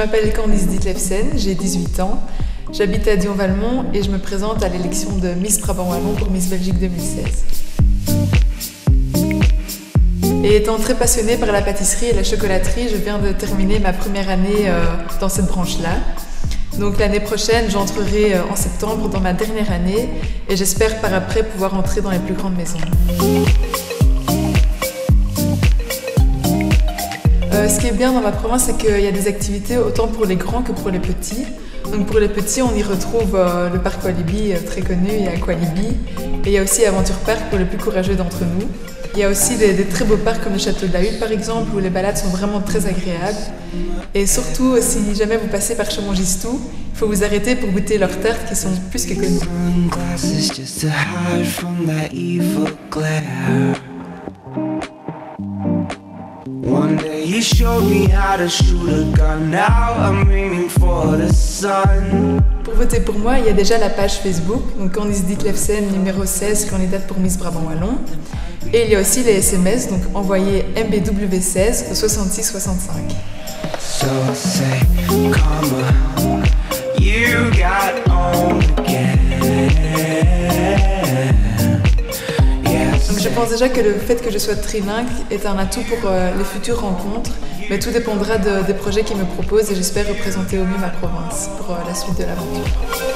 m'appelle Candice Ditlevsen, j'ai 18 ans, j'habite à Dion-Valmont et je me présente à l'élection de Miss Brabant Wallon pour Miss Belgique 2016. Et étant très passionnée par la pâtisserie et la chocolaterie, je viens de terminer ma première année dans cette branche-là. Donc l'année prochaine, j'entrerai en septembre dans ma dernière année et j'espère par après pouvoir entrer dans les plus grandes maisons. Ce qui est bien dans ma province, c'est qu'il y a des activités autant pour les grands que pour les petits. Donc pour les petits, on y retrouve le parc Walibi, très connu, il y a Aqualibi. Et il y a aussi Aventure Park pour les plus courageux d'entre nous. Il y a aussi des très beaux parcs comme le Château de la Hutte par exemple, où les balades sont vraiment très agréables. Et surtout, si jamais vous passez par Chaumont-Gistou, il faut vous arrêter pour goûter leurs tartes qui sont plus que connues. Pour voter pour moi, il y a déjà la page Facebook, donc Candice Ditlevsen numéro 16, candidate pour Miss Brabant Wallon. Et il y a aussi les SMS, donc envoyez MBW16 au 66 65. Donc je pense déjà que le fait que je sois trilingue est un atout pour les futures rencontres, mais tout dépendra des projets qu'ils me proposent et j'espère représenter au mieux ma province pour la suite de l'aventure.